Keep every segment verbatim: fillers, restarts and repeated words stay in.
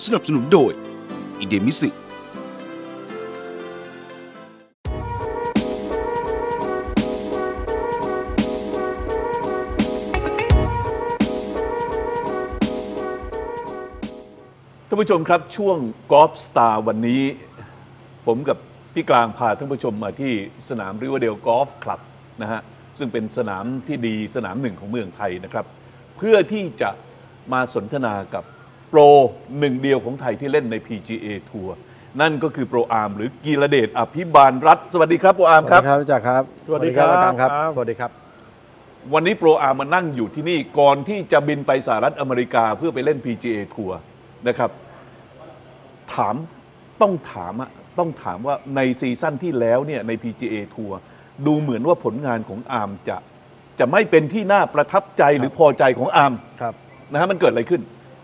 สนับสนุนโดยอิเดมิสึท่านผู้ชมครับช่วงกอล์ฟสตาร์วันนี้ผมกับพี่กลางพาท่านผู้ชมมาที่สนามริเวอร์เดลกอล์ฟคลับนะฮะซึ่งเป็นสนามที่ดีสนามหนึ่งของเมืองไทยนะครับเพื่อที่จะมาสนทนากับโปรหนึ่งเดียวของไทยที่เล่นใน พี จี เอ ทัวร์นั่นก็คือโปรอาร์มหรือกีรเดชอภิบาลรัตน์สวัสดีครับโปรอาร์มครับสวัสดีครับจากครับสวัสดีครับอาจารย์ครับสวัสดีครับวันนี้โปรอาร์มมานั่งอยู่ที่นี่ก่อนที่จะบินไปสหรัฐอเมริกาเพื่อไปเล่น พี จี เอ ทัวร์นะครับถามต้องถามอะต้องถามว่าในซีซั่นที่แล้วเนี่ยใน พี จี เอ ทัวร์ดูเหมือนว่าผลงานของอาร์มจะจะไม่เป็นที่น่าประทับใจหรือพอใจของอาร์มนะฮะมันเกิดอะไรขึ้น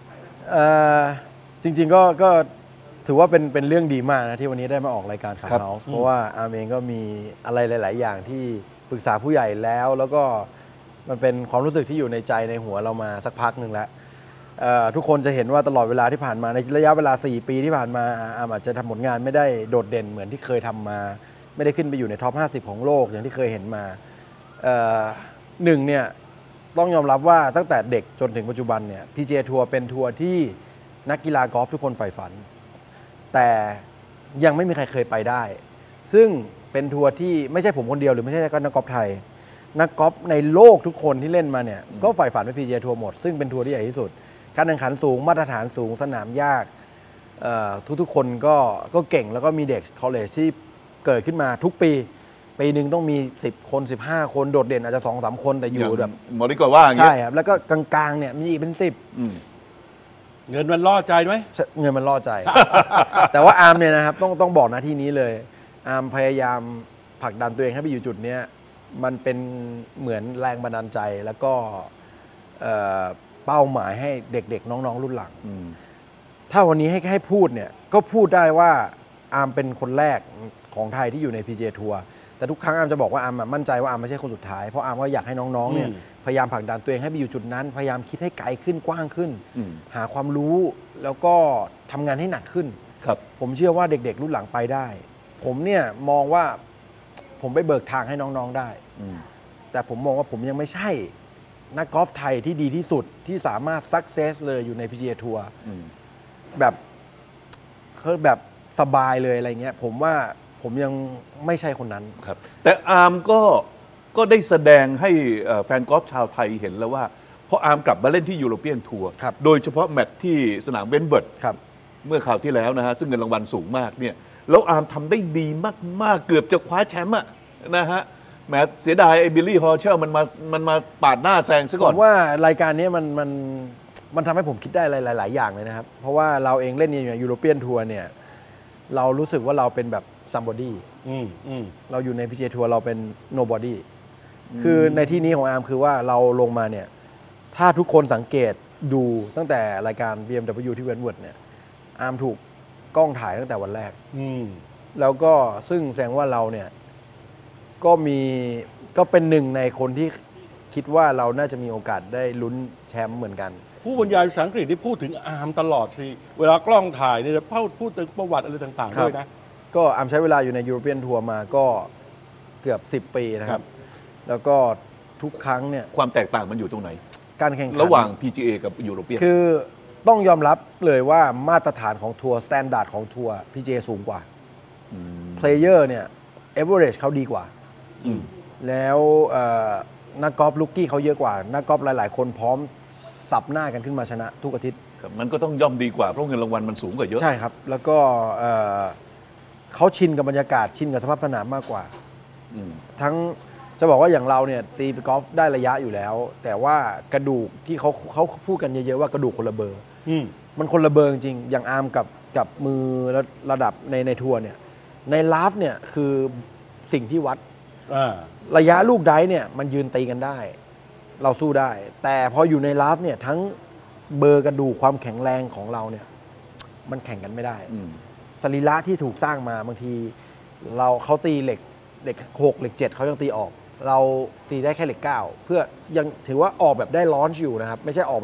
จริงๆก็ก็ถือว่าเป็นเป็นเรื่องดีมากนะที่วันนี้ได้มาออกรายการข่าวเฮาส์เพราะว่าอาร์มเองก็มีอะไรหลายๆอย่างที่ปรึกษาผู้ใหญ่แล้วแล้วก็มันเป็นความรู้สึกที่อยู่ในใจในหัวเรามาสักพักหนึ่งแล้วทุกคนจะเห็นว่าตลอดเวลาที่ผ่านมาในระยะเวลาสี่ปีที่ผ่านมาอาร์มอาจจะทำผลงานไม่ได้โดดเด่นเหมือนที่เคยทำมาไม่ได้ขึ้นไปอยู่ในท็อปห้าสิบของโลกอย่างที่เคยเห็นมาหนึ่งเนี่ยต้องยอมรับว่าตั้งแต่เด็กจนถึงปัจจุบันเนี่ย พี จี เอ ทัวร์เป็นทัวร์ที่นักกีฬากอล์ฟทุกคนใฝ่ฝันแต่ยังไม่มีใครเคยไปได้ซึ่งเป็นทัวร์ที่ไม่ใช่ผมคนเดียวหรือไม่ใช่นักกอล์ฟไทยนักกอล์ฟในโลกทุกคนที่เล่นมาเนี่ยก็ใฝ่ฝันไป พี จี เอ ทัวร์หมดซึ่งเป็นทัวร์ที่ใหญ่ที่สุดการแข่งขันสูงมาตรฐานสูงสนามยากทุกๆคนก็ก็เก่งแล้วก็มีเด็กคอลเลจที่เกิดขึ้นมาทุกปีปีหนึ่งต้องมีสิบคนสิบห้าคนโดดเด่นอาจจะ สองสาม คนแต่อยู่แบบหมอดีกว่าว่าอย่างเงี้ยใช่ครับแล้วก็กลางๆเนี่ยมีอีกเป็นสิบเงินมันล่อใจไหมเงินมันล่อใจ แต่ว่าอาร์มเนี่ยนะครับต้องต้องบอกหน้าที่นี้เลยอาร์มพยายามผลักดันตัวเองให้ไปอยู่จุดนี้มันเป็นเหมือนแรงบันดาลใจแล้วก็เป้าหมายให้เด็กๆน้องๆรุ่นหลังถ้าวันนี้ให้ให้พูดเนี่ยก็พูดได้ว่าอาร์มเป็นคนแรกของไทยที่อยู่ใน พี จี เอ ทัวร์แต่ทุกครั้งอาร์มจะบอกว่าอาร์มมั่นใจว่าอาร์มไม่ใช่คนสุดท้ายเพราะอาร์มก็อยากให้น้องๆเนี่ยพยายามผลักดันตัวเองให้ไปอยู่จุดนั้นพยายามคิดให้ไกลขึ้นกว้างขึ้นหาความรู้แล้วก็ทำงานให้หนักขึ้นครับผมเชื่อว่าเด็กๆรุ่นหลังไปได้ผมเนี่ยมองว่าผมไปเบิกทางให้น้องๆได้แต่ผมมองว่าผมยังไม่ใช่นักกอล์ฟไทยที่ดีที่สุดที่สามารถซักเซสเลยอยู่ใน พี จี เอ ทัวร์แบบคือแบบสบายเลยอะไรเงี้ยผมว่าผมยังไม่ใช่คนนั้นครับแต่อาร์มก็ก็ได้แสดงให้แฟนกอล์ฟชาวไทยเห็นแล้วว่าพออาร์มกลับมาเล่นที่ยูโรเปียนทัวร์โดยเฉพาะแมตช์ที่สนามเวนเบิร์ดเมื่อคราวที่แล้วนะฮะซึ่งเงินรางวัลสูงมากเนี่ยแล้วอาร์มทำได้ดีมากๆเกือบจะคว้าแชมป์นะฮะแม้เสียดายไอ้บิลลี่ฮอร์เชอร์มันมามันมาปาดหน้าแซงซะก่อนผมว่ารายการนี้มันมันมันทำให้ผมคิดได้หลายๆอย่างเลยนะครับเพราะว่าเราเองเล่นในยูโรเปียนทัวร์เนี่ยเรารู้สึกว่าเราเป็นแบบsomebody เราอยู่ใน พี จี เอ ทัวร์เราเป็น nobody คือในที่นี้ของอาร์มคือว่าเราลงมาเนี่ยถ้าทุกคนสังเกตดูตั้งแต่รายการ บี เอ็ม ดับเบิลยู ที่เวนเวิร์ดเนี่ยอาร์มถูกกล้องถ่ายตั้งแต่วันแรกแล้วก็ซึ่งแสดงว่าเราเนี่ยก็มีก็เป็นหนึ่งในคนที่คิดว่าเราน่าจะมีโอกาสได้ลุ้นแชมป์เหมือนกันผู้บรรยายภาษาอังกฤษที่พูดถึงอาร์มตลอดสิเวลากล้องถ่ายเนี่ยจะพูดถึงประวัติอะไรต่างๆด้วยนะก็อาร์มใช้เวลาอยู่ในยูโรเปียนทัวร์มาก็เกือบสิบปีนะครับแล้วก็ทุกครั้งเนี่ยความแตกต่างมันอยู่ตรงไหนการแข่งขันระหว่าง พี จี เอ กับยูโรเปียนคือต้องยอมรับเลยว่ามาตรฐานของทัวร์สแตนดาร์ดของทัวร์ พี จี เอ สูงกว่าเพลเยอร์เนี่ยเอเวอเรจเขาดีกว่าแล้วนักกอล์ฟลูกกี้เขาเยอะกว่านักกอล์ฟหลายๆคนพร้อมสับหน้ากันขึ้นมาชนะทุกอาทิตย์มันก็ต้องย่อมดีกว่าเพราะเงินรางวัลมันสูงกว่าเยอะใช่ครับแล้วก็เขาชินกับบรรยากาศชินกับสภาพสนามมากกว่าทั้งจะบอกว่าอย่างเราเนี่ยตีไปกอล์ฟได้ระยะอยู่แล้วแต่ว่ากระดูกที่เขาเขาพูดกันเยอะๆว่ากระดูกคนละเบอร์มันคนละเบอร์จริงอย่างอาร์มกับกับมือระดับในในทัวร์เนี่ยในลาฟเนี่ยคือสิ่งที่วัดระยะลูกไดเนี่ยมันยืนตีกันได้เราสู้ได้แต่พออยู่ในลาฟเนี่ยทั้งเบอร์กระดูกความแข็งแรงของเราเนี่ยมันแข่งกันไม่ได้สรีระที่ถูกสร้างมาบางทีเราเขาตีเหล็กเหล็กหกเหล็กเจ็ดเขายังตีออกเราตีได้แค่เหล็กเก้าเพื่อยังถือว่าออกแบบได้ลอนช์อยู่นะครับไม่ใช่ออกแบบท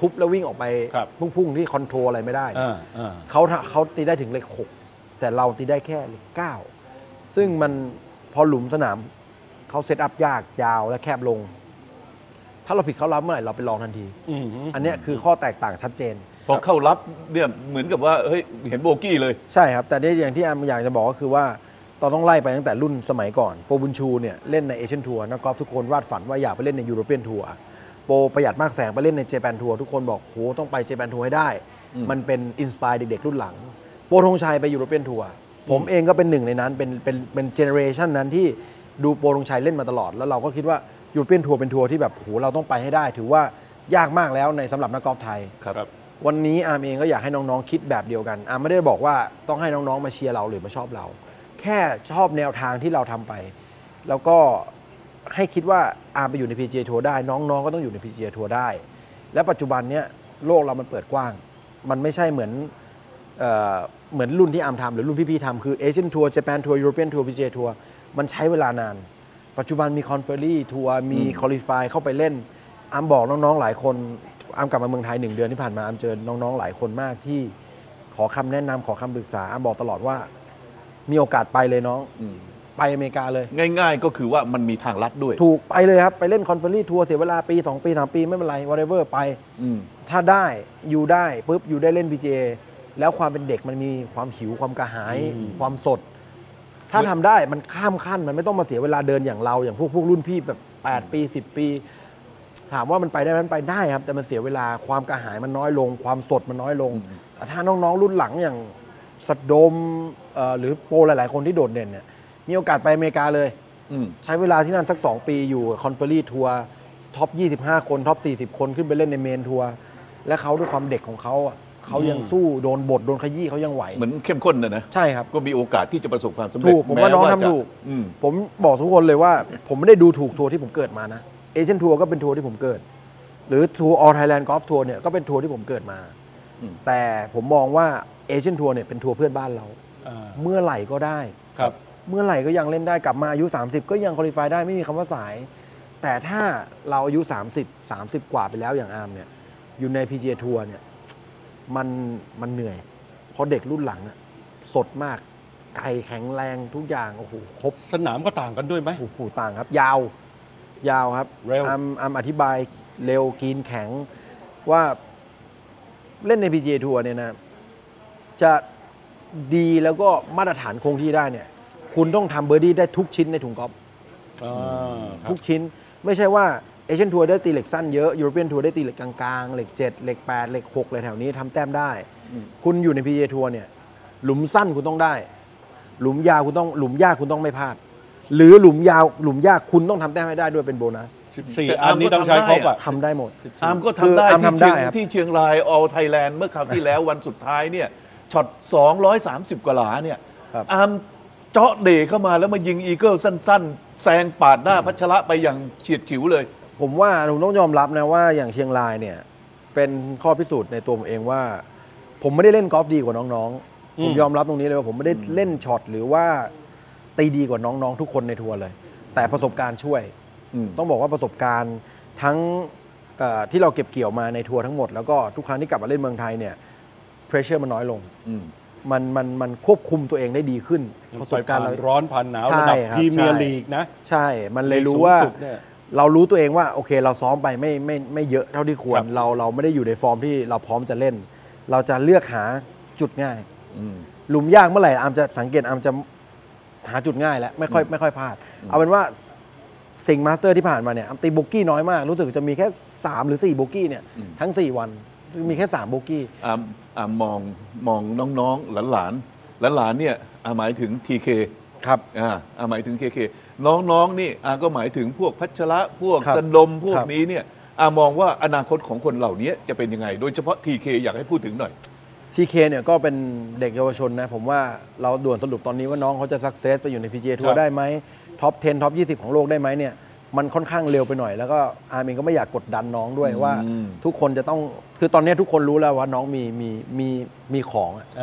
ทุบแล้ววิ่งออกไปครับพุ่งๆที่คอนโทรลอะไรไม่ได้อ่าอ่าเขาเขาตีได้ถึงเลขหกแต่เราตีได้แค่เลขเก้าซึ่งมันพอหลุมสนามเขาเซตอัพยากยาวและแคบลง ถ้าเราผิดเขารับเมื่อไหร่เราไปลองทันทีอืมอันเนี้ยคือข้อแตกต่างชัดเจนพอเข้ารับเนี่ยเหมือนกับว่าเฮ้ยเห็นโบกี้เลยใช่ครับ แต่เนี่ยอย่างที่อามอยากจะบอกก็คือว่าตอนต้องไล่ไปตั้งแต่รุ่นสมัยก่อนโปรบุญชูเนี่ยเล่นในเอเชียนทัวร์นักกอล์ฟทุกคนวาดฝันว่าอยากไปเล่นในยูโรเปียนทัวร์โปรประหยัดมากแสงไปเล่นในเจแปนทัวร์ทุกคนบอกโหต้องไปเจแปนทัวร์ให้ได้ มันเป็นอินสปายเด็กๆรุ่นหลังโปรธงชัยไปยูโรเปียนทัวร์ผมเองก็เป็นหนึ่งในนั้นเป็นเป็นเป็นเจเนอเรชันนั้นที่ดูโปรธงชัยเล่นมาตลอดแล้วเราก็คิดว่ายูโรเปียนทัวร์เป็นทัวร์ที่แบบโหเราต้องไปให้ได้ ถือว่ายากมากแล้วในสำหรับนักกอล์ฟไทยครับวันนี้อาร์มเองก็อยากให้น้องๆคิดแบบเดียวกันอาร์มไม่ได้บอกว่าต้องให้น้องๆมาเชียร์เราหรือมาชอบเรา แค่ชอบแนวทางที่เราทำไป แล้วก็ให้คิดว่าอาร์มไปอยู่ใน พี จี เอ ทัวร์ได้น้องๆก็ต้องอยู่ใน พี จี เอ ทัวร์ได้ และปัจจุบันเนี้ยโลกเรามันเปิดกว้าง มันไม่ใช่เหมือนเอ่อเหมือนรุ่นที่อาร์มทำหรือรุ่นพี่ๆทำคือเอเชียนทัวร์เจแปนทัวร์ยูโรเปียนทัวร์ พี จี เอ ทัวร์มันใช้เวลานาน ปัจจุบันมีคอนเฟอเรี่ทัวร์มีคอลิฟายเข้าไปเล่นอาร์มบอกน้องๆหลายคนอาร์มกลับมาเมืองไทยหนึ่งเดือนที่ผ่านมาอาร์มเจอน้องๆหลายคนมากที่ขอคำแนะนำขอคำปรึกษาอาร์มบอกตลอดว่ามีโอกาสไปเลยน้องไปอเมริกาเลยง่ายๆก็คือว่ามันมีทางลัดด้วยถูกไปเลยครับ ไปเล่นคอนเฟอเรี่ทัวร์เสียเวลาปี สอง ปี สาม ปีไม่เป็นไร whatever ไปอืมถ้าได้อยู่ได้ปุ๊บอยู่ได้เล่น พี จี เอ แล้วความเป็นเด็กมันมีความหิวความกระหาย ความสด ถ้าทำได้มันข้ามขั้นมันไม่ต้องมาเสียเวลาเดินอย่างเราอย่างพวกพวกรุ่นพี่แบบ แปด ปี สิบ ปี ถามว่ามันไปได้ไหมมันไปได้ครับ แต่มันเสียเวลาความกระหายมันน้อยลง ความสดมันน้อยลงแต่ถ้าน้องๆรุ่นหลังอย่างสดมเอ่อหรือโปรหลายๆคนที่โดดเด่นเนี่ยมีโอกาสไปอเมริกาเลยอืมใช้เวลาที่นั่นสัก สอง ปีอยู่คอนเฟอเรี่ทัวร์ท็อป ยี่สิบห้า คนท็อป สี่สิบ คนขึ้นไปเล่นในเมนทัวร์และเขาด้วยความเด็กของเขาอะเขายังสู้โดนบทโดนขยี้เขายังไหวเหมือนเข้มข้นนะนะใช่ครับก็มีโอกาสที่จะประสบความสำเร็จถูกผมว่าน้องทำจะถูกอืมผมบอกทุกคนเลยว่า ผมไม่ได้ดูถูกทัวร์ที่ผมเกิดมานะเอเชียนทัวร์ก็เป็นทัวร์ที่ผมเกิด หรือทัวร์ออลไทยแลนด์กอล์ฟทัวร์เนี่ยก็เป็นทัวร์ที่ผมเกิดมาอืมแต่ผมมองว่าเอเชียนทัวร์เนี่ยเป็นทัวร์เพื่อนบ้านเราอ่าเมื่อไหร่ก็ได้ครับเมื่อไหร่ก็ยังเล่นได้กลับมาอายุ สามสิบ ก็ยังคุริฟายได้ไม่มีคำว่าสาย แต่ถ้าเราอายุ สามสิบ สามสิบ กว่าไปแล้วอย่างอาร์มเนี่ยอยู่ใน พี จี เอ ทัวร์เนี่ยมันมันเหนื่อย เพราะเด็กรุ่นหลังอะสดมากไกลแข็งแรงทุกอย่างโอ้โหครบสนามก็ต่างกันด้วยไหมโอ้โหต่างครับ ยาว ยาวครับเร็วอาร์มอาร์มอธิบายเร็วกรีนแข็งว่าเล่นใน พี จี เอ ทัวร์เนี่ยนะจะดีแล้วก็มาตรฐานคงที่ได้เนี่ยคุณต้องทำเบอร์ดี้ได้ทุกชิ้นในถุงกอล์ฟอ่าครัทุบกชิ้น ไม่ใช่ว่าเอเชียนทัวร์ได้ตีเหล็กสั้นเยอะยูโรเปียนทัวร์ได้ตีเหล็กกลางๆเหล็กเจ็ดเหล็กแปดเหล็กหกเลยแถวนี้ทำแต้มได้ คุณอยู่ใน พี จี เอ ทัวร์เนี่ยหลุมสั้นคุณต้องได้ หลุมยาวคุณต้องหลุมยากคุณต้องไม่พลาด หรือหลุมยาวหลุมยากคุณต้องทำแต้มให้ได้ด้วยเป็นโบนัสสิบสี่แต่อันนี้ต้องใช้ครบอ่ะทำได้หมดอาร์มก็ทำได้คืออาร์มที่ทำได้เชียงครับที่เชียงรายออลไทยแลนด์เมื่อคราวที่แล้ววันสุดท้ายเนี่ยช็อตสองร้อยสามสิบกว่าหลาเนี่ยครับอาร์มเจาะเดเข้ามาแล้วมายิงอีเกิลสั้นๆ แซงปาดหน้าพัชระไปอย่างเฉียดฉิวเลยผมว่าผมต้องยอมรับนะว่าอย่างเชียงรายเนี่ยเป็นข้อพิสูจน์ในตัวผมเองว่า ผมไม่ได้เล่นกอล์ฟดีกว่าน้องๆ ผมยอมรับตรงนี้เลยว่าผมไม่ได้เล่นช็อตหรือว่าตีดีกว่าน้องๆ ทุกคนในทัวร์เลย แต่ประสบการณ์ช่วยอืมต้องบอกว่าประสบการณ์ทั้งเอ่อที่เราเก็บเกี่ยวมาในทัวร์ทั้งหมดแล้วก็ทุกครั้งที่กลับมาเล่นเมืองไทยเนี่ยเพรสเชอร์มันน้อยลงอืมมันมันมันควบคุมตัวเองได้ดีขึ้นประสไปบการผ่านณ์เราร้อนผ่านหนาวใช่ระดับครับพรีเมียร์ใช่ลีกนะใช่ มันเลยรู้สูงว่าสุดเนี่ยเรารู้ตัวเองว่าโอเคเราซ้อมไปไม่ไม่ไม่เยอะเท่าที่ควครรับเราเราไม่ได้อยู่ในฟอร์มที่เราพร้อมจะเล่น เราจะเลือกหาจุดง่ายอืมหลุมยากเมื่อไหร่อาร์มจะสังเกตอาร์มจะหาจุดง่ายแล้วไม่ค่อยไม่ค่อยพลาด เอาเป็นว่าสิงห์มาสเตอร์ที่ผ่านมาเนี่ยอาร์มตีโบกี้น้อยมาก รู้สึกจะมีแค่สามหรือสี่โบกี้เนี่ยทั้งสี่วันมีแค่สามโบกี้อามอามมองมองน้องๆหลานๆหลานๆเนี่ยอาหมายถึง ที เคครับอ่าอาหมายถึง เค เค น้องๆนี่อาก็หมายถึงพวกพัชระพวกครับสดมพวกครับนี้เนี่ยอามองว่าอนาคตของคนเหล่านี้จะเป็นยังไง โดยเฉพาะ ที เค อยากให้พูดถึงหน่อยทีเคเนี่ยก็เป็นเด็กเยาวชนนะผมว่าเราด่วนสรุปตอนนี้ว่าน้องเขาจะสักเซสไปอยู่ใน พี จี เอ ทัวครัร์บได้ไหมท็อปสิบท็อปยี่สิบของโลกได้ไหมเนี่ยมันค่อนข้างเร็วไปหน่อยแล้วก็อาร์มเองก็ไม่อยากกดดันน้องด้วยว่าอืมทุกคนจะต้องคือตอนนี้ทุกคนรู้แล้วว่าน้องมีมีมีมีของอะอ่า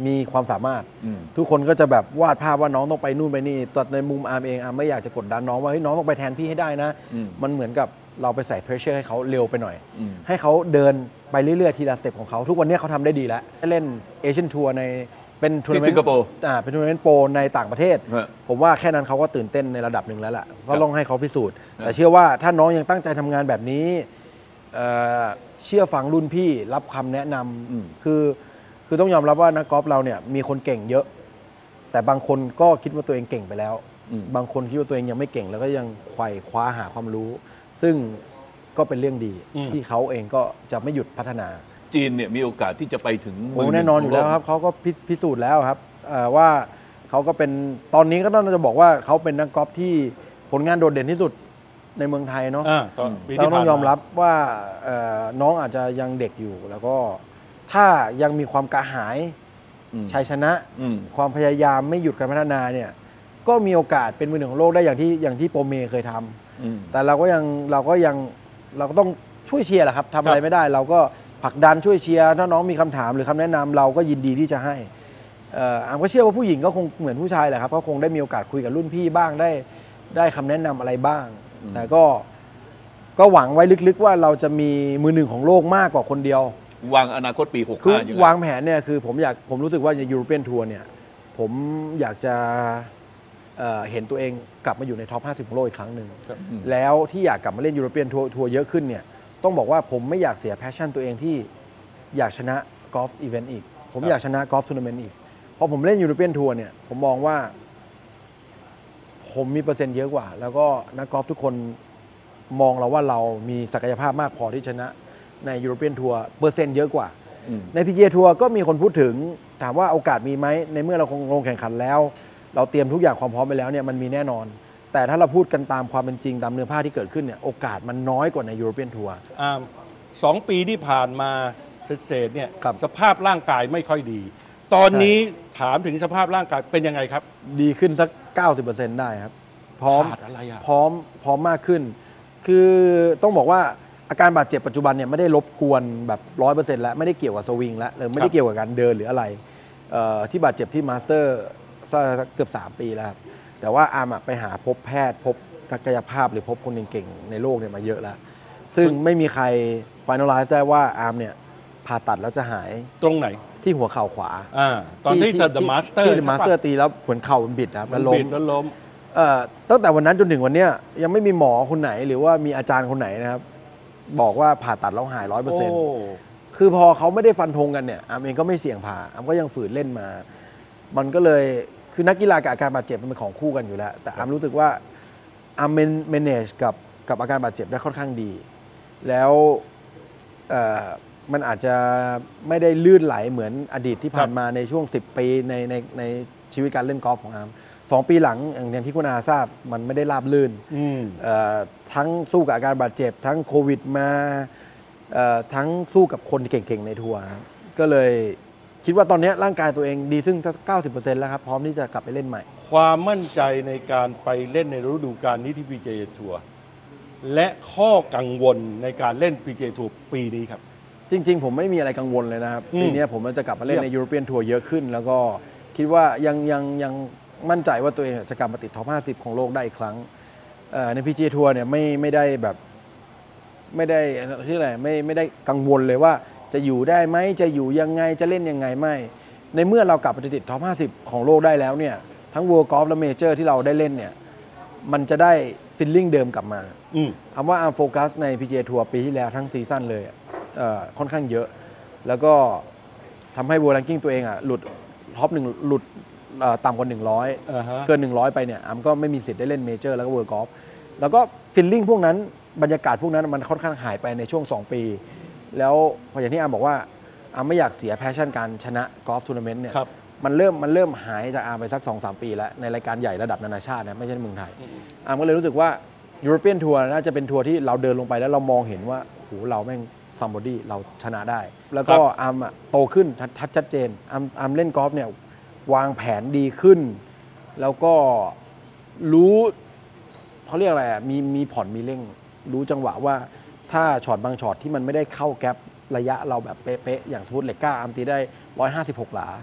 มีความสามารถอืมทุกคนก็จะแบบวาดภาพว่าน้องต้องไปนู่นไปนี่แต่ในมุมอาร์มเองอาร์มไม่อยากจะกดดันน้องว่าเฮ้ยน้องต้องไปแทนพี่ให้ได้นะอืมมันเหมือนกับเราไปใส่เพรสเชอร์ให้เขาเร็วไปหน่อยอืมให้เขาเดินไปเรื่อยๆทีละสเต็ปของเขาทุกวันนี้เขาทำได้ดีแล้วเล่นเอเชียนทัวร์ในเป็นทัวร์นาเมนที่สิงคโปร์ต์อ่าเป็นทัวร์นาเมนต์โปรในต่างประเทศฮะผมว่าแค่นั้นเขาก็ตื่นเต้นในระดับหนึ่งแล้วล่ะก็ต้องให้เขาพิสูจน์แต่เชื่อว่าถ้าน้องยังตั้งใจทำงานแบบนี้เอ่อเชื่อฟังรุ่นพี่รับคำแนะนอืมำคือคือต้องยอมรับว่านักกอล์ฟเราเนี่ยมีคนเก่งเยอะ แต่บางคนก็คิดว่าตัวเองเก่งไปแล้วอืมบางคนคิดว่าตัวเองยังไม่เก่งแล้วก็ยังไขว่คว้าหาความรู้ ซึ่งก็เป็นเรื่องดีอืมที่เขาเองก็จะไม่หยุดพัฒนาจีนเนี่ยมีโอกาสที่จะไปถึงโอ้มืหแน่นอนอยู่แล้วครับเขาก็พิพิสูจน์แล้วครับเอ่อว่าเขาก็เป็นตอนนี้ก็ต้องจะบอกว่าเขาเป็นนักกอล์ฟที่ผลงานโดดเด่นที่สุดในเมืองไทยเนาะอ่าตอนปีเราที่ต้ผ่าอน งยอมรับว่าเอ่อน้องอาจจะยังเด็กอยู่ แล้วก็ถ้ายังมีความกระหายอืมชัยชนะอืมความพยายามไม่หยุดการพัฒนาเนี่ยก็มีโอกาสเป็นมือหนึ่งของโลกได้อย่างที่อย่างที่โปรเมเคยทำอืมแต่เราก็ยังเราก็ยังเราก็ต้องช่วยเชียร์แหละครับทำอะไรไม่ได้ เราก็ผลักดันช่วยเชียร์ถ้าน้องมีคำถามหรือคำแนะนำเราก็ยินดีที่จะให้เอ่ออามก็เชื่อว่าผู้หญิงก็คงเหมือนผู้ชายแหละครับก็คงได้มีโอกาสคุยกับรุ่นพี่บ้างได้ได้คำแนะนำอะไรบ้าง แต่ก็ก็หวังไว้ลึกๆว่าเราจะมีมือหนึ่งของโลกมากกว่าคนเดียววางอนาคตปีหกคือห้ายังไงวางแผนเนี่ยคือผมอยากผมรู้สึกว่าในยูโรเปียนทัวร์เนี่ยผมอยากจะเอ่อเห็นตัวเองกลับมาอยู่ในท็อปห้าสิบของโลกอีกครั้งหนึ่งครับแล้วที่อยากกลับมาเล่นยูโรเปียนทัวร์ทัวร์เยอะขึ้นเนี่ยต้องบอกว่าผมไม่อยากเสียแพชชั่นตัวเองที่อยากชนะกอล์ฟอีเวนต์อีก ผมครับอยากชนะกอล์ฟทัวร์นาเมนต์อีกพอผมเล่นยูโรเปียนทัวร์เนี่ยผมมองว่า ผมมีเปอร์เซ็นต์เยอะกว่า แล้วก็นักกอล์ฟทุกคนมองเราว่าเรามีศักยภาพมากพอที่ชนะในยูโรเปียนทัวร์เปอร์เซ็นต์เยอะกว่าอืมใน พี จี เอ ทัวร์ก็มีคนพูดถึงถามว่าโอกาสมีไหมในเมื่อเราคงลงแข่งขันแล้ว เราเตรียมทุกอย่างความพร้อมไปแล้วเนี่ยมันมีแน่นอน แต่ถ้าเราพูดกันตามความเป็นจริงตามเนื้อผ้าที่เกิดขึ้นเนี่ยโอกาสมันน้อยกว่าในยูโรเปียนทัวร์อ่าสองปีที่ผ่านมาเศษๆเนี่ยครับสภาพร่างกายไม่ค่อยดี ตอนนี้ถามถึงสภาพร่างกายเป็นยังไงครับดีขึ้นสัก เก้าสิบเปอร์เซ็นต์ ได้ครับ พร้อมขาดอะไรอ่ะพร้อมพร้อมมากขึ้น คือต้องบอกว่าอาการบาดเจ็บปัจจุบันเนี่ยไม่ได้รบกวนแบบร้อยเปอร์เซ็นต์แล้วไม่ได้เกี่ยวกับสวิงแล้วหรือไม่ได้เกี่ยวกับการเดินหรืออะไรเอ่อที่บาดเจ็บที่มาสเตอร์สักเกือบสามปีแล้วครับแต่ว่าอาร์มอะไปหาพบแพทย์พบนักกายภาพหรือพบคนเก่งๆในโลกเนี่ยมาเยอะแล้ว ซึ่งไม่มีใคร finalize ได้ว่าอาร์มเนี่ยผ่าตัดแล้วจะหายตรงไหนที่หัวเข่าขวาอ่าตอนที่เจอ The Master ที่ The Master ตีแล้วเหมือนเข่ามันบิดนะครับแล้แล้ว วล้ล้มมแล้วล้มเอ่อตั้งแต่วันนั้นจนถึงวันเนี้ยยังไม่มีหมอคนไหนหรือว่ามีอาจารย์คนไหนนะครับ บอกว่าผ่าตัดแล้วหายร้อยเปอร์โอ้เซ็นต์คือพอเขาไม่ได้ฟันธงกันเนี่ยอาร์มเองก็ไม่เสี่ยงผ่าอาร์มก็ยังฝืนเล่นมา มันก็เลยคือนักกีฬากับอาการบาดเจ็บมันเป็นของคู่กันอยู่แล้ว แต่อาร์มรู้สึกว่าอาร์มเมเนจกับกับอาการบาดเจ็บได้ค่อนข้างดี แล้วเอ่อมันอาจจะไม่ได้ลื่นไหลเหมือนอดีตที่ผ่านมาในช่วงสิบปีในในในชีวิตการเล่นกอล์ฟของอาร์มสองปีหลังอย่างที่คุณอาทราบมันไม่ได้ราบลื่นอืมเอ่อทั้งสู้กับอาการบาดเจ็บ ทั้งโควิดมาเอ่อทั้งสู้กับคนเก่งๆในทัวร์ครับก็เลยคิดว่าตอนนี้ร่างกายตัวเองดีซึ่งเก้าสิบเปอร์เซ็นต์แล้วครับ พร้อมที่จะกลับไปเล่นใหม่ความมั่นใจในการไปเล่นในฤดูกาลนี้ที่ พี จี เอ ทัวร์และข้อกังวลในการเล่น พี จี เอ ทัวร์ปีนี้ครับจริงๆ ผมไม่มีอะไรกังวลเลยนะครับอืมปีนี้ผมจะกลับมาเล่นเยี่ในยมยูโรเปียนทัวร์เยอะขึ้น แล้วก็คิดว่ายังยังยังมั่นใจว่าตัวเองจะกลับมาติดท็อปห้าสิบของโลกได้อีกครั้งเอ่อใน พี จี เอ ทัวร์เนี่ยไม่ไม่ได้แบบไม่ได้ที่อะไรไม่ไม่ได้กังวลเลยว่าจะอยู่ได้ไหมจะอยู่ยังไงจะเล่นยังไงไม่ ในเมื่อเรากลับมาติดท็อปห้าสิบของโลกได้แล้วเนี่ยทั้ง World Golf และ Major ที่เราได้เล่นเนี่ยมันจะได้ฟิลลิ่งเดิมกลับมาอืมคำว่าอาร์มโฟกัสใน พี จี เอ ทัวร์ปีที่แล้วทั้งซีซั่นเลยอะเอ่อค่อนข้างเยอะ แล้วก็ทำให้ World Ranking ตัวเองอ่ะหลุดท็อปหนึ่งหลุดเอ่อต่ำกว่าหนึ่งร้อยอ่าฮะเกินหนึ่งร้อยไปเนี่ยอาร์มก็ไม่มีสิทธิ์ได้เล่นเมเจอร์แล้วก็เวิร์ลด์กอล์ฟแล้วก็ฟิลลิ่งพวกนั้นบรรยากาศพวกนั้นมันค่อนข้างหายไปในช่วง สอง ปี แล้วพออย่างที่อาร์มบอกว่าอาร์มไม่อยากเสียแพชชั่นการชนะกอล์ฟทัวร์นาเมนต์เนี่ยครับมันเริ่มมันเริ่มหายจากอาร์มไปสัก สองสาม ปีแล้วในรายการใหญ่ระดับนานาชาตินะไม่ใช่ในเมืองไทยอาร์มก็เลยรู้สึกว่ายูโรเปียนทัวร์น่าจะเป็นทัวร์ที่เราเดินลงไปแล้วเรามองเห็นว่าโหเราแม่งซัมบอดี้เราชนะได้ แล้วก็อาร์มอะโตขึ้นทัดทัดชัดเจนอาร์มอาร์มเล่นกอล์ฟเนี่ยวางแผนดีขึ้น แล้วก็รู้เขาเรียกอะไรอ่ะมีมีผ่อนมีเร่ง รู้จังหวะว่าถ้าช็อตบางช็อตที่มันไม่ได้เข้าแก๊ประยะเราแบบเป๊ะๆอย่างสมมติเหล็กก้าอาร์มตีได้หนึ่งร้อยห้าสิบหกหลา ถ้า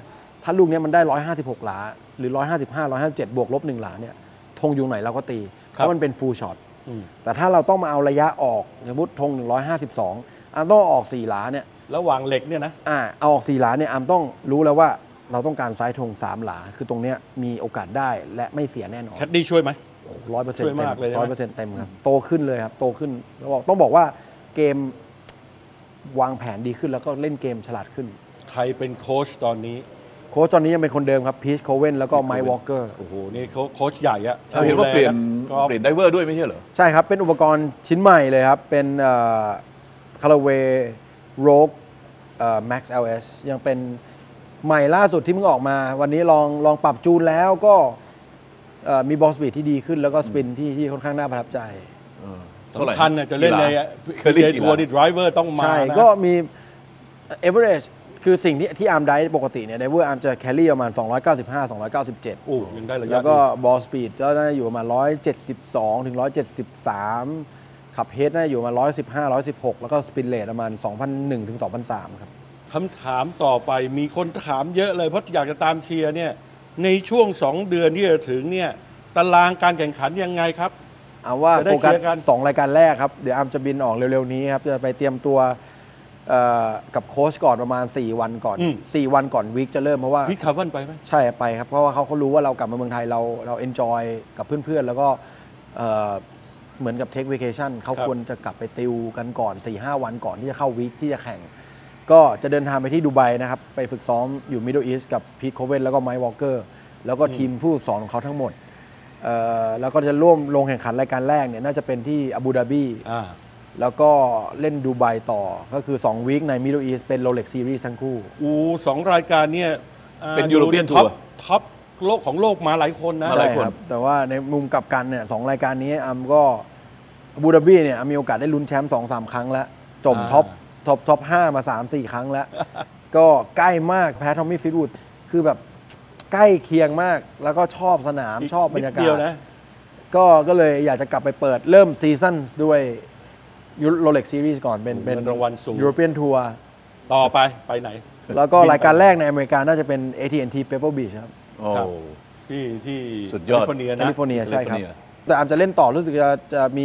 ถ้าลูกนี้มันได้หนึ่งร้อยห้าสิบหกหลาหรือหนึ่งร้อยห้าสิบห้า หนึ่งร้อยห้าสิบเจ็ดบวกลบหนึ่งหลาเนี่ยธงอยู่ไหนเราก็ตีเพราะมันเป็นฟูลช็อตแต่ถ้าเราต้องมาเอาระยะออกสมมติธงหนึ่งร้อยห้าสิบสองอาร์มต้องออกสี่หลาเนี่ยระหว่างเหล็กเนี่ยนะอ่าเอาออกสี่หลาเนี่ยอาร์มต้องรู้แล้วว่าเราต้องการซ้ายธงสามหลาคือตรงเนี้ยมีโอกาสได้และไม่เสียแน่นอนแคดดี้ช่วยไหมร้อยเปอร์เซ็นต์ช่วยมากเลยร้อยเปอร์เซ็นต์เต็มครับโตขึ้นเลยครับโตขึ้นแล้วบอกต้องบอกว่าเกมวางแผนดีขึ้นแล้วก็เล่นเกมฉลาดขึ้นใครเป็นโค้ชตอนนี้โค้ชตอนนี้ยังเป็นคนเดิมครับพีชโคเวนแล้วก็ไมค์วอลเกอร์โอ้โหนี่เขาโค้ชใหญ่อะเห็นว่าเปลี่ยนเปลี่ยนไดเวอร์ด้วยไม่ใช่เหรอใช่ครับเป็นอุปกรณ์ชิ้นใหม่เลยครับเป็นคาราเวย์โรกแม็กซ์ แอล เอส ยังเป็นใหม่ล่าสุดที่เพิ่งออกมาวันนี้ลองลองปรับจูนแล้วก็มีบอลสปีดที่ดีขึ้นแล้วก็สปินที่ที่ค่อนข้างน่าประทับใจสำคัญจะเล่นในเคยเล่นทัวร์ดิไดรเวอร์ต้องมาใช่ก็มีเอเวอเรจคือสิ่งที่ที่อาร์มได้ปกติเนี่ยไดเวอร์อาร์มจะแคลรี่ประมาณสองร้อยเก้าสิบห้า สองร้อยเก้าสิบเจ็ดโอ้ยังได้ระยะแล้วก็บอลสปีดก็น่าจะอยู่ประมาณหนึ่งร้อยเจ็ดสิบสองถึงหนึ่งร้อยเจ็ดสิบสามขับเฮดน่าจะอยู่ประมาณหนึ่งร้อยสิบห้า หนึ่งร้อยสิบหกแล้วก็สปินเรทประมาณ สองพันหนึ่ง ถึง สองพันสาม ครับคำถามต่อไปมีคนถามเยอะเลยเพราะอยากจะตามเชียร์เนี่ยในช่วงสองเดือนที่จะถึงเนี่ยตารางการแข่งขันยังไงครับเอาว่าโฟกัสสองรายการแรกครับเดี๋ยวอาร์มจะบินออกเร็วๆนี้ครับจะไปเตรียมตัวกับโค้ชก่อนประมาณสี่วันก่อนสี่วันก่อนวีคจะเริ่มเพราะว่าพีทคาร์วันไปไหมใช่ไปครับเพราะว่าเขาเขารู้ว่าเรากลับมาเมืองไทยเราเราเอนจอยกับเพื่อนๆแล้วก็เหมือนกับเทคเวเคชั่นเขาควรจะกลับไปติวกันก่อน สี่ห้า วันก่อนที่จะเข้าวีคที่จะแข่งก็จะเดินทางไปที่ดูไบนะครับไปฝึกซ้อมอยู่มิดเดิลอีสต์กับพีทโคเวนแล้วก็ไมค์วอลเกอร์แล้วก็ทีมผู้ฝึกสอนของเขาทั้งหมดแล้วก็จะร่วมลงแข่งขันรายการแรกเนี่ยน่าจะเป็นที่อาบูดาบีแล้วก็เล่นดูไบต่อก็คือสองวีคในมิดเดิลอีสต์เป็นโรเล็กซ์ซีรีส์ทั้งคู่อู้สองรายการเนี่ยเป็นยูโรเปียนทัวร์ท็อปโลกของโลกมาหลายคนนะใช่ครับแต่ว่าในมุมกลับกันเนี่ยสองรายการนี้อัมก็อาบูดาบีเนี่ยมีโอกาสได้ลุ้นแชมป์ สองสาม ครั้งแล้วจมท็อปท็อปท็อปห้ามา สามสี่ ครั้งแล้ว ก็ใกล้มากแพ้ทอมมี่ฟิตวูดคือแบบใกล้เคียงมากแล้วก็ชอบสนามชอบบรรยากาศก็ก็เลยอยากจะกลับไปเปิดเริ่มซีซั่นด้วยโรเล็กซ์ซีรีส์ก่อนเป็นเป็นรางวัลสูงยูโรเปียนทัวร์ต่อไปไปไหนแล้วก็รายการแรกในอเมริกาน่าจะเป็น เอ ที แอนด์ ที Pebble Beach ครับโอ้ที่ที่สุดยอดแคลิฟอร์เนียนะแคลิฟอร์เนียใช่ครับแต่อาจจะเล่นต่อรู้สึกจะจะมี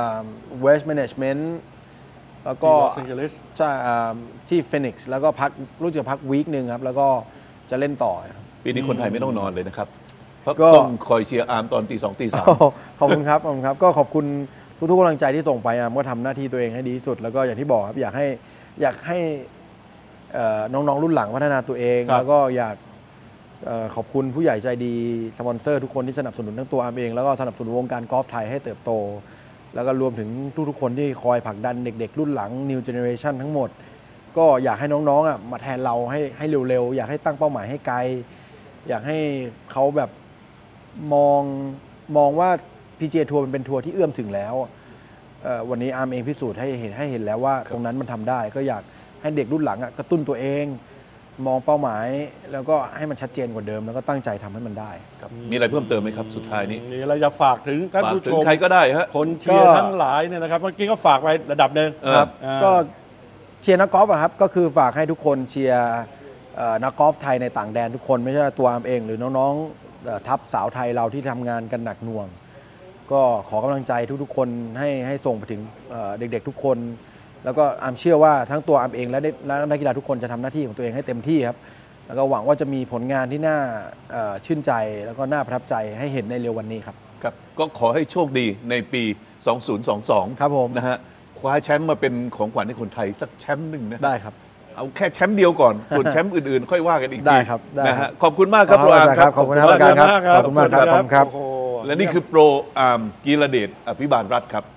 Waste Management แล้วก็ใช่ที่ฟินิกซ์แล้วก็พักรู้สึกพักวีคหนึ่งครับแล้วก็จะเล่นต่อปีนี้คนไทยไม่ต้องนอนเลยนะครับเพราะต้องคอยเชียร์อาร์มตอนตีสองตีสามขอบคุณครับขอบคุณครับก็ขอบคุณทุกๆกำลังใจที่ส่งไปอาร์มก็ทำหน้าที่ตัวเองให้ดีที่สุดแล้วก็อย่างที่บอกครับอยากให้อยากให้น้องๆรุ่นหลังพัฒนาตัวเองแล้วก็อยากขอบคุณผู้ใหญ่ใจดีสปอนเซอร์ทุกคนที่สนับสนุนทั้งตัวอาร์มเองแล้วก็สนับสนุนวงการกอล์ฟไทยให้เติบโตแล้วก็รวมถึงทุกๆคนที่คอยผลักดันเด็กๆรุ่นหลัง New Generation ทั้งหมดก็อยากให้น้องๆอ่ะมาแทนเราให้ให้เร็วๆอยากให้ตั้งเป้าหมายให้ไกลอยากให้เขาแบบมองมองว่า พี จี เอ ทัวร์มันเป็นทัวร์ที่เอื้อมถึงแล้ววันนี้อาร์มเองพิสูจน์ให้เห็นให้เห็นแล้วว่าตรงนั้นมันทำได้ก็อยากให้เด็กรุ่นหลังอ่ะกระตุ้นตัวเองมองเป้าหมายแล้วก็ให้มันชัดเจนกว่าเดิมแล้วก็ตั้งใจทำให้มันได้มีอะไรเพิ่มเติมไหมครับสุดท้ายนี้มีอะไรจะฝากถึงท่านผู้ชมใครก็ได้ฮะคนเชียร์ทั้งหลายเนี่ยนะครับเมื่อกี้ก็ฝากไประดับหนึ่งครับก็เชียร์นักกอล์ฟครับก็คือฝากให้ทุกคนเชียร์นักกอล์ฟไทยในต่างแดนทุกคนไม่ใช่ตัวอาร์มเองหรือน้องๆทัพสาวไทยเราที่ทำงานกันหนักหน่วงก็ขอกำลังใจทุกๆคนให้ให้ส่งไปถึงเด็กๆทุกคนแล้วก็อาร์มเชื่อว่าทั้งตัวอาร์มเองและนักกีฬาทุกคนจะทำหน้าที่ของตัวเองให้เต็มที่ครับแล้วก็หวังว่าจะมีผลงานที่น่าชื่นใจแล้วก็น่าประทับใจให้เห็นในเร็ววันนี้ครับครับก็ขอให้โชคดีในปีสองพันยี่สิบสองครับผมนะฮะคว้าแชมป์มาเป็นของขวัญให้คนไทยสักแชมป์หนึ่งนะได้ครับเอาแค่แชมป์เดียวก่อนส่วนแชมป์อื่นๆค่อยว่ากันอีกทีได้ครับนะฮะขอบคุณมากครับโปรอาร์มครับขอบคุณมากครับขอบคุณมากครับและนี่คือโปรอาร์มกีรเดชอภิบาลรัตน์ครับ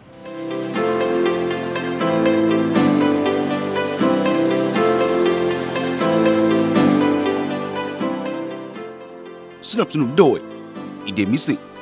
สนับสนุนโดยอิเดมิสึ